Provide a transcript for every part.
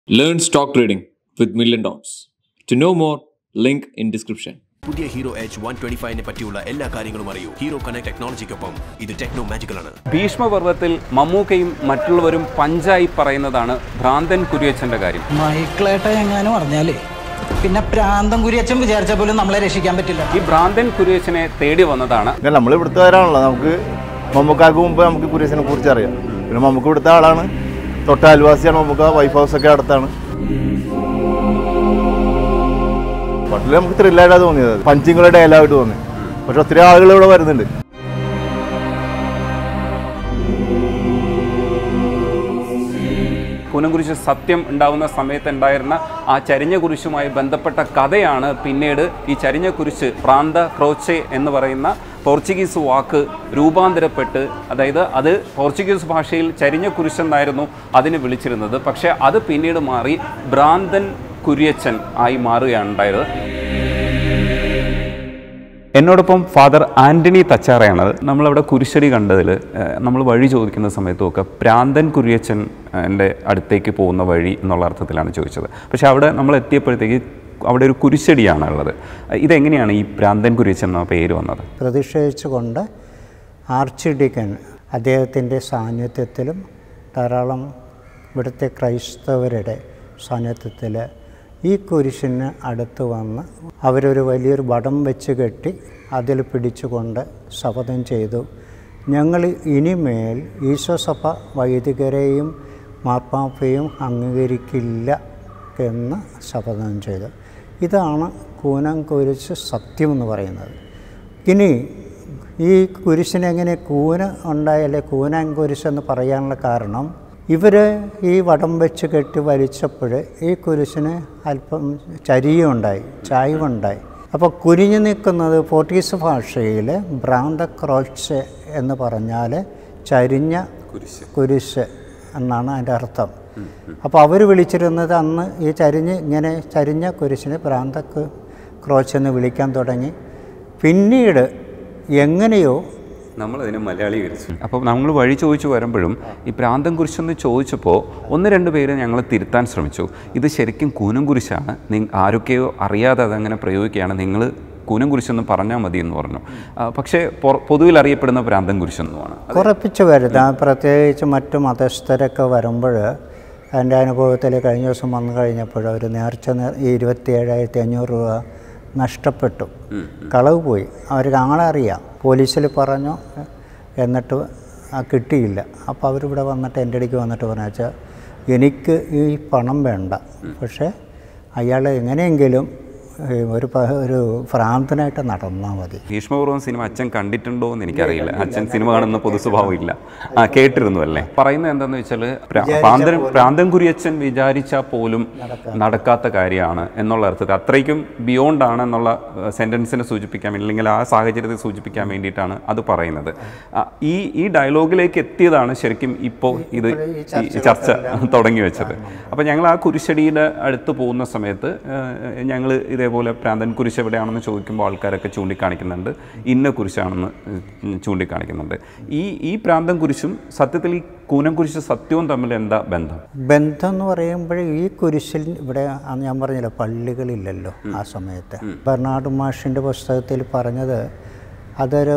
Learn stock trading with million dots. To know more, link in description. പുതിയ hero H 125നെ പറ്റിയുള്ള എല്ലാ കാര്യങ്ങളും അറിയൂ. ഹീറോ കണക്ട് ടെക്നോളജിക്കൊപ്പം ഇത് ടെക്നോ മാജിക്കലാണ്. ഭീഷ്മ പർവ്വത്തിൽ മമ്മൂക്കയും മറ്റുള്ളവരും പഞ്ചായി പറയുന്നതാണ് ഭ്രാന്തൻ കുരിയച്ചന്റെ കാര്യം. മൈക്കിളേട്ട എങ്ങാനും പറഞ്ഞാലേ പിന്നെ പ്രാന്തൻ കുരിയച്ചൻ വിചാരിച്ച പോലും നമ്മളെ രക്ഷിക്കാൻ പറ്റില്ല. ഈ ഭ്രാന്തൻ കുരിയച്ചനെ തേടി വന്നതാണ്. നമ്മൾ ഇവിടുത്തുകാരാണല്ലോ, നമുക്ക് മമ്മൂക്കാക്ക് മുമ്പ് നമുക്ക് കുരിയച്ചനെ കുറിച്ച് അറിയാം. പിന്നെ മമ്മൂക്ക ഇവിടുത്തെ ആളാണ്, തൊട്ട അയൽവാസിയാണ് മമ്മൂക്ക, വൈഫ് ഹൗസ് ഒക്കെ അടുത്താണ്. പട്ടിൽ നമുക്ക് ത്രില്ലായിട്ടാണ് തോന്നിയത്, പഞ്ചിങ്ങളുടെ ഡയലോഗായിട്ട് തോന്നി. പക്ഷെ ഒത്തിരി ആളുകൾ ഇവിടെ വരുന്നുണ്ട്. കൂനംകുരിശ് സത്യം ഉണ്ടാവുന്ന സമയത്ത് ഉണ്ടായിരുന്ന ആ ചരിഞ്ഞ കുരിശുമായി ബന്ധപ്പെട്ട കഥയാണ് പിന്നീട് ഈ ചരിഞ്ഞ കുരിശ് പ്രാന്ത ക്രോച്ചെ എന്ന് പറയുന്ന പോർച്ചുഗീസ് വാക്ക് രൂപാന്തരപ്പെട്ട്, അതായത് അത് പോർച്ചുഗീസ് ഭാഷയിൽ ചരിഞ്ഞ കുരിശെന്നായിരുന്നു അതിനെ വിളിച്ചിരുന്നത്. പക്ഷേ അത് പിന്നീട് മാറി ഭ്രാന്തൻ കുരിയച്ചൻ ആയി മാറുകയാണ് ഉണ്ടായത്. എന്നോടൊപ്പം ഫാദർ ആൻ്റണി തച്ചാറയാണ്. നമ്മളവിടെ കുരിശടി കണ്ടതിൽ നമ്മൾ വഴി ചോദിക്കുന്ന സമയത്തുമൊക്കെ പ്രാന്തൻ കുരിയച്ചൻ എൻ്റെ അടുത്തേക്ക് പോകുന്ന വഴി എന്നുള്ള അർത്ഥത്തിലാണ് ചോദിച്ചത്. പക്ഷേ അവിടെ നമ്മൾ എത്തിയപ്പോഴത്തേക്ക് അവിടെ ഒരു കുരിശടിയാണ് ഉള്ളത്. ഇതെങ്ങനെയാണ് ഈ പ്രാന്തൻ കുരിയച്ചൻ എന്ന പേര് വന്നത്? പ്രതിഷേധിച്ചുകൊണ്ട് ആർച്ച് ഡീക്കൻ അദ്ദേഹത്തിൻ്റെ സാന്നിധ്യത്തിലും ധാരാളം ഇവിടുത്തെ ക്രൈസ്തവരുടെ സാന്നിധ്യത്തിൽ ഈ കുരിശിന് അടുത്ത് വന്ന് അവരൊരു വലിയൊരു വടം വെച്ച് കെട്ടി അതിൽ പിടിച്ചുകൊണ്ട് ശപഥം ചെയ്തു, ഞങ്ങൾ ഇനിമേൽ ഈശോസഭ വൈദികരെയും മാർപ്പാപ്പയും അംഗീകരിക്കില്ല എന്ന് ശപഥം ചെയ്തു. ഇതാണ് കൂനംകുരിശ് സത്യം എന്ന് പറയുന്നത്. ഇനി ഈ കുരിശിനെങ്ങനെ കൂന ഉണ്ടായാലേ കൂനംകുരിശ് എന്ന് പറയാനുള്ള കാരണം, ഇവർ ഈ വടം വെച്ച് കെട്ടി വലിച്ചപ്പോൾ ഈ കുരിശിന് അല്പം ചരിയുണ്ടായി, ചായ്വുണ്ടായി. അപ്പോൾ കുരിഞ്ഞു നിൽക്കുന്നത് പോർച്ചുഗീസ് ഭാഷയിൽ ഭ്രാന്ത ക്രോച്ച് എന്ന് പറഞ്ഞാൽ ചരിഞ്ഞ കുരിശ് എന്നാണ് അതിൻ്റെ അർത്ഥം. അപ്പോൾ അവർ വിളിച്ചിരുന്നത് അന്ന് ഈ ഇങ്ങനെ ചരിഞ്ഞ കുരിശിനെ ഭ്രാന്ത ക്രോച്ച് എന്ന് വിളിക്കാൻ തുടങ്ങി. പിന്നീട് എങ്ങനെയോ നമ്മളതിനെ മലയാളീകരിച്ചു. അപ്പോൾ നമ്മൾ വഴി ചോദിച്ചു വരുമ്പോഴും ഈ പ്രാന്തൻ കുരിശെന്ന് ചോദിച്ചപ്പോൾ ഒന്ന് രണ്ട് പേര് ഞങ്ങൾ തിരുത്താൻ ശ്രമിച്ചു. ഇത് ശരിക്കും കൂനംകുരിശാണ്, ആരൊക്കെയോ അറിയാതെ അതങ്ങനെ പ്രയോഗിക്കുകയാണ്, നിങ്ങൾ കൂനംകുരിശെന്ന് പറഞ്ഞാൽ മതി എന്ന് പറഞ്ഞു. പക്ഷേ പൊതുവിൽ അറിയപ്പെടുന്ന പ്രാന്തൻ കുരിശെന്നുമാണ്. കുറപ്പിച്ച് വരുന്ന പ്രത്യേകിച്ച് മറ്റു മതസ്ഥരൊക്കെ വരുമ്പോൾ എൻ്റെ അനുഭവത്തിൽ കഴിഞ്ഞ ദിവസം വന്നു കഴിഞ്ഞപ്പോൾ ഒരു നേർച്ച 27,500 രൂപ നഷ്ടപ്പെട്ടു, കളവ് പോയി. അവർക്ക് ആളെ അറിയാം, പോലീസിൽ പറഞ്ഞു, എന്നിട്ട് കിട്ടിയില്ല. അപ്പോൾ അവരിവിടെ വന്നിട്ട് എൻ്റെ അടുക്ക് വന്നിട്ട് പറഞ്ഞാൽ എനിക്ക് ഈ പണം വേണ്ട, പക്ഷേ അയാൾ എങ്ങനെയെങ്കിലും ഒരു ഭ്രാന്തനായിട്ട് നടന്നാൽ മതി. ഭീഷ്മപൂർവ്വം സിനിമ അച്ഛൻ കണ്ടിട്ടുണ്ടോ എന്ന് എനിക്കറിയില്ല. അച്ഛൻ സിനിമ കാണുന്ന പൊതുസ്വഭാവം ഇല്ല. കേട്ടിരുന്നു അല്ലേ? പറയുന്നത് എന്താണെന്ന് വെച്ചാൽ പ്രാന്തൻ കുരിയച്ചൻ വിചാരിച്ചാൽ പോലും നടക്കാത്ത കാര്യമാണ് എന്നുള്ള അർത്ഥത്തിൽ, അത്രയ്ക്കും ബിയോണ്ട് ആണ് എന്നുള്ള സെൻറ്റൻസിനെ സൂചിപ്പിക്കാൻ, അല്ലെങ്കിൽ ആ സാഹചര്യത്തെ സൂചിപ്പിക്കാൻ വേണ്ടിയിട്ടാണ് അത് പറയുന്നത്. ഈ ഡയലോഗിലേക്ക് എത്തിയതാണ് ശരിക്കും ഇപ്പോൾ ഇത് ചർച്ച തുടങ്ങി വെച്ചത്. അപ്പോൾ ഞങ്ങൾ ആ കുരിശടിയുടെ അടുത്ത് പോകുന്ന സമയത്ത് ഞങ്ങൾ ഇതേപോലെ പ്രാന്തൻ കുരിശ് എവിടെയാണെന്ന് ചോദിക്കുമ്പോൾ ആൾക്കാരൊക്കെ ചൂണ്ടിക്കാണിക്കുന്നുണ്ട്, ഇന്ന കുരിശാണെന്ന് ചൂണ്ടിക്കാണിക്കുന്നുണ്ട്. ഈ പ്രാന്തൻ കുരിശും സത്യത്തിൽ ഈ കൂനംകുരിശ് സത്യവും തമ്മിൽ എന്താ ബന്ധം? ബന്ധം എന്ന് പറയുമ്പോൾ ഈ കുരിശിൽ ഇവിടെ ഞാൻ പറഞ്ഞില്ല, പള്ളികളില്ലല്ലോ ആ സമയത്ത്. ബെർണാഡ് മാഷിൻ്റെ പുസ്തകത്തിൽ പറഞ്ഞത് അതൊരു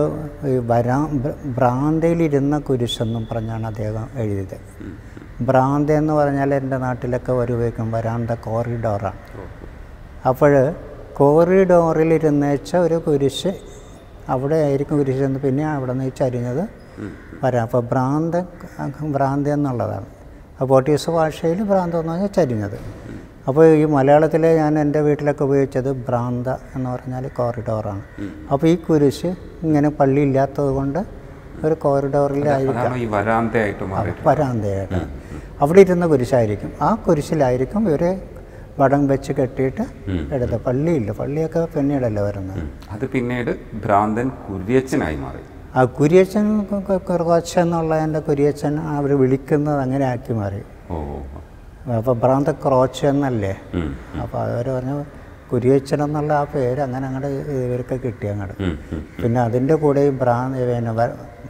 ഭ്രാന്തയിലിരുന്ന കുരിശെന്നും പറഞ്ഞാണ് അദ്ദേഹം എഴുതിയത്. ഭ്രാന്ത എന്ന് പറഞ്ഞാൽ എൻ്റെ നാട്ടിലൊക്കെ ഉപയോഗിക്കും വരാന്ത കോറിഡോറാണ്. അപ്പോൾ കോറിഡോറിലിരുന്നേച്ച ഒരു കുരിശ് അവിടെ ആയിരിക്കും കുരിശെന്ന്, പിന്നെ അവിടെ നിന്ന് ചരിഞ്ഞത് വരാം. അപ്പോൾ ഭ്രാന്ത എന്നുള്ളതാണ്. അപ്പോൾ പോർച്ചുഗീസ് ഭാഷയിൽ ഭ്രാന്ത എന്ന് പറഞ്ഞാൽ ചരിഞ്ഞത്. അപ്പോൾ ഈ മലയാളത്തിൽ ഞാൻ എൻ്റെ വീട്ടിലൊക്കെ ഉപയോഗിച്ചത് ഭ്രാന്ത എന്ന് പറഞ്ഞാൽ കോറിഡോറാണ്. അപ്പോൾ ഈ കുരിശ് ഇങ്ങനെ പള്ളി ഇല്ലാത്തത് കൊണ്ട് ഒരു കോറിഡോറിലായിരിക്കും, വരാന്തയായിട്ട് അവിടെ ഇരുന്ന കുരിശായിരിക്കും. ആ കുരിശിലായിരിക്കും ഇവർ വടം വെച്ച് കെട്ടിയിട്ട് എടുത്ത. പള്ളിയില്ല, പള്ളിയൊക്കെ പിന്നീടല്ലേ വരുന്നത്. അത് പിന്നീട് ഭ്രാന്തൻ കുരിയച്ചനായി മാറി. ആ കുരിയച്ചൻ ക്രോച്ച് എന്നുള്ള എൻ്റെ കുരിയച്ചൻ അവർ വിളിക്കുന്നത് അങ്ങനെ ആക്കി മാറി. അപ്പോൾ ഭ്രാന്ത ക്രോച്ച് എന്നല്ലേ. അപ്പോൾ അവർ പറഞ്ഞു കുരിയച്ചൻ എന്നുള്ള ആ പേര് അങ്ങനെ അങ്ങോട്ട് ഇവർക്ക് കിട്ടി അങ്ങോട്ട്. പിന്നെ അതിൻ്റെ കൂടെ ഈ പിന്നെ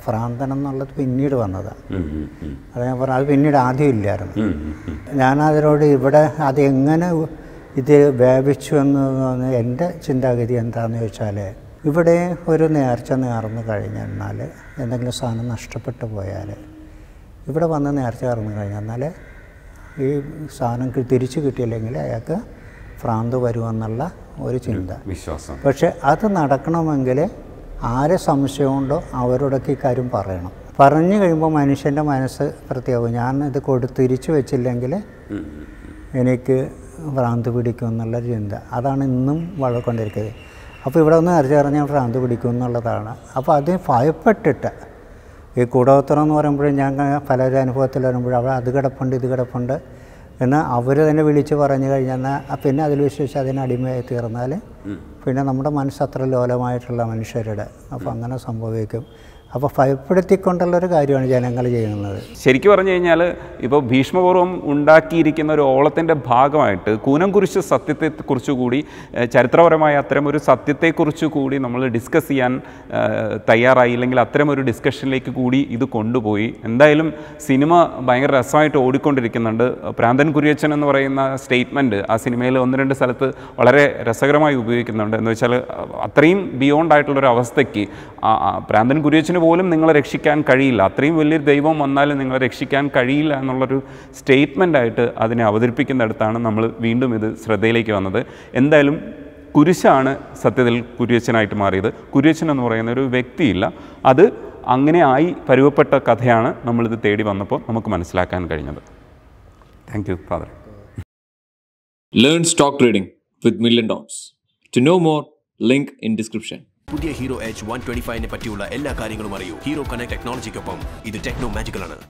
ഭ്രാന്തൻ എന്നുള്ളത് പിന്നീട് വന്നതാണ്. അത് ഞാൻ പറഞ്ഞു, അത് പിന്നീട് ആദ്യം ഇല്ലായിരുന്നു. ഞാനതിനോട് ഇവിടെ അതെങ്ങനെ ഇത് വ്യാപിച്ചു എന്ന് എൻ്റെ ചിന്താഗതി എന്താണെന്ന് ചോദിച്ചാൽ, ഇവിടെ ഒരു നേർച്ച നേർന്നു കഴിഞ്ഞാൽ എന്തെങ്കിലും സാധനം നഷ്ടപ്പെട്ടു പോയാൽ ഇവിടെ വന്ന് നേർച്ച നേർന്നു കഴിഞ്ഞാൽ ഈ സാധനം തിരിച്ചു കിട്ടിയില്ലെങ്കിൽ അയാൾക്ക് ഭ്രാന്ത് വരുമെന്നുള്ള ഒരു ചിന്ത, വിശ്വാസം. പക്ഷെ അത് നടക്കണമെങ്കിൽ ആരെ സംശയമുണ്ടോ അവരോടൊക്കെ ഈ കാര്യം പറയണം. പറഞ്ഞു കഴിയുമ്പോൾ മനുഷ്യൻ്റെ മനസ്സ് പ്രത്യേകം, ഞാൻ ഇത് തിരിച്ചു വെച്ചില്ലെങ്കിൽ എനിക്ക് ഭ്രാന്ത് പിടിക്കും എന്നുള്ള ചിന്ത, അതാണ് ഇന്നും വളർക്കൊണ്ടിരിക്കുന്നത്. അപ്പോൾ ഇവിടെ ഒന്ന് അറിഞ്ഞാൽ ഭ്രാന്ത് പിടിക്കും എന്നുള്ളതാണ്. അപ്പോൾ അത് ഭയപ്പെട്ടിട്ട് ഈ കൂടോത്രം എന്ന് പറയുമ്പോഴും ഞാൻ പലരുടെ അനുഭവത്തിൽ വരുമ്പോഴും അവിടെ അത് കിടപ്പുണ്ട് ഇത് കിടപ്പുണ്ട് എന്ന് അവർ തന്നെ വിളിച്ച് പറഞ്ഞു കഴിഞ്ഞാൽ പിന്നെ അതിൽ വിശ്വസിച്ച് അതിനടിമയായി തീർന്നാൽ പിന്നെ നമ്മുടെ മനസ്സ് അത്ര ലോലമായിട്ടുള്ള മനുഷ്യരുടെ അപ്പോൾ അങ്ങനെ സംഭവിക്കും. അപ്പോൾ ഭയപ്പെടുത്തിക്കൊണ്ടുള്ളൊരു കാര്യമാണ് ജനങ്ങൾ ചെയ്യുന്നത്. ശരിക്കും പറഞ്ഞു കഴിഞ്ഞാൽ ഇപ്പോൾ ഭീഷ്മപൂർവ്വം ഉണ്ടാക്കിയിരിക്കുന്ന ഒരു ഓളത്തിൻ്റെ ഭാഗമായിട്ട് കൂനംകുരിശ് സത്യത്തെക്കുറിച്ച് കൂടി, ചരിത്രപരമായ അത്തരമൊരു സത്യത്തെക്കുറിച്ച് കൂടി നമ്മൾ ഡിസ്കസ് ചെയ്യാൻ തയ്യാറായില്ലെങ്കിൽ അത്തരമൊരു ഡിസ്കഷനിലേക്ക് കൂടി ഇത് കൊണ്ടുപോയി. എന്തായാലും സിനിമ ഭയങ്കര രസമായിട്ട് ഓടിക്കൊണ്ടിരിക്കുന്നുണ്ട്. പ്രാന്തൻ കുരിയച്ചൻ എന്ന് പറയുന്ന സ്റ്റേറ്റ്മെൻറ്റ് ആ സിനിമയിൽ 1-2 സ്ഥലത്ത് വളരെ രസകരമായി ഉപയോഗിക്കുന്നുണ്ട്. എന്ന് വെച്ചാൽ അത്രയും ബിയോണ്ട് ആയിട്ടുള്ളൊരു അവസ്ഥയ്ക്ക് പ്രാന്തൻ കുരിയച്ചന് പോലും നിങ്ങളെ രക്ഷിക്കാൻ കഴിയില്ല, അത്രയും വലിയൊരു ദൈവം വന്നാലും നിങ്ങളെ രക്ഷിക്കാൻ കഴിയില്ല എന്നുള്ളൊരു സ്റ്റേറ്റ്മെൻറ്റായിട്ട് അതിനെ അവതരിപ്പിക്കുന്നിടത്താണ് നമ്മൾ വീണ്ടും ഇത് ശ്രദ്ധയിലേക്ക് വന്നത്. എന്തായാലും കുരിശാണ് സത്യത്തിൽ കുരിയച്ചനായിട്ട് മാറിയത്. കുരിയച്ചൻ എന്ന് പറയുന്ന ഒരു വ്യക്തിയില്ല, അത് അങ്ങനെ ആയി പരുവപ്പെട്ട കഥയാണ് നമ്മളിത് തേടി വന്നപ്പോൾ നമുക്ക് മനസ്സിലാക്കാൻ കഴിഞ്ഞത്. Thank you father. Learn stock trading with Million Dots. To know more, link in description. പുതിയ ഹീറോ H 125 പറ്റിയുള്ള എല്ലാ കാര്യങ്ങളും അറിയൂ. ഹീറോ കണക്ട് ടെക്നോളജിക്കൊപ്പം ഇത് ടെക്നോ മാജിക്കലാണ്.